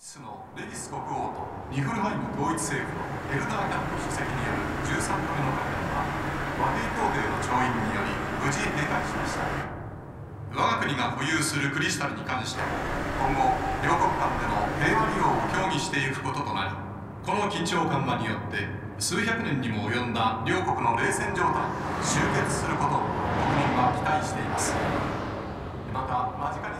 スのレギス国王とニフルハイム統一政府のエルダーキャント主席による13度目の会談は和平協定の調印により無事閉会しました。我が国が保有するクリスタルに関して今後両国間での平和利用を協議していくこととなり、この緊張緩和によって数百年にも及んだ両国の冷戦状態が終結することを国民は期待しています。また間近に